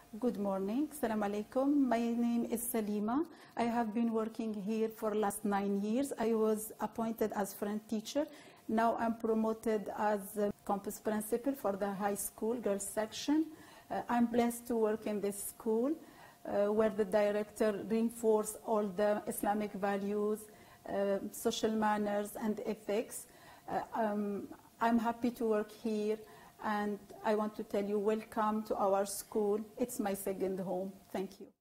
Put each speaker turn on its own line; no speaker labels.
Good morning. Assalamu alaikum. My name is Salima. I have been working here for last 9 years. I was appointed as friend teacher. Now I'm promoted as campus principal for the high school girls section. I'm blessed to work in this school where the director reinforces all the Islamic values, social manners and ethics. I'm happy to work here, and I want to tell you, welcome to our school. It's my second home. Thank you.